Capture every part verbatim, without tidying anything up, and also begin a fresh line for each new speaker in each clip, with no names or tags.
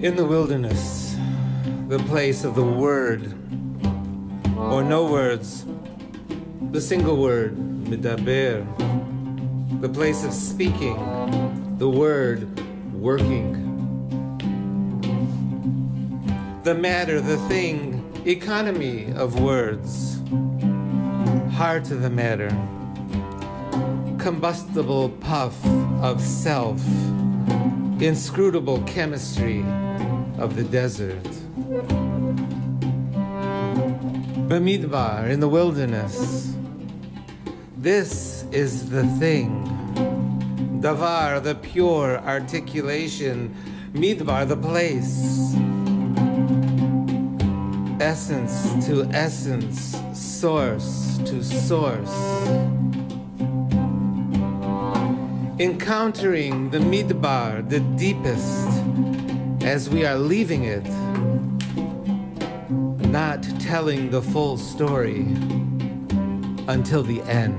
In the wilderness, the place of the word, or no words, the single word, midaber, the place of speaking, the word, working. The matter, the thing, economy of words, heart of the matter, combustible puff of self, inscrutable chemistry of the desert. Bemidbar, in the wilderness, this is the thing. Davar, the pure articulation. Midbar, the place. Essence to essence, source to source. Encountering the midbar, the deepest, as we are leaving it, not telling the full story until the end.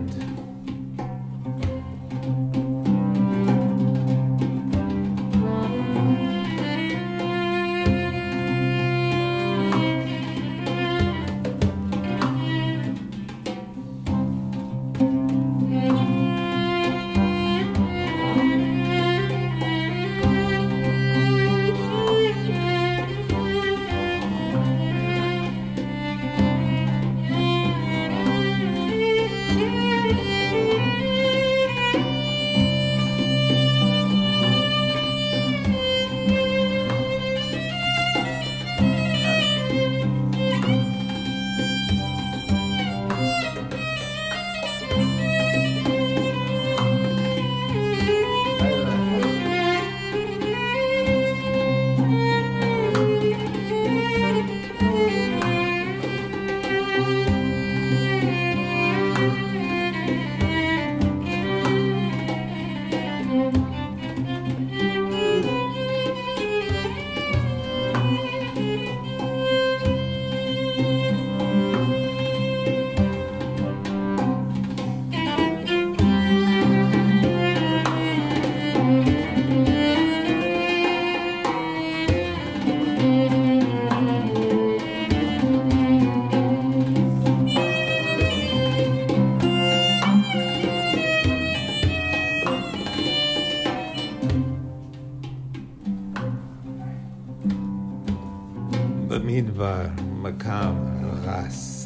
Bemidbar, Maqam, Rast.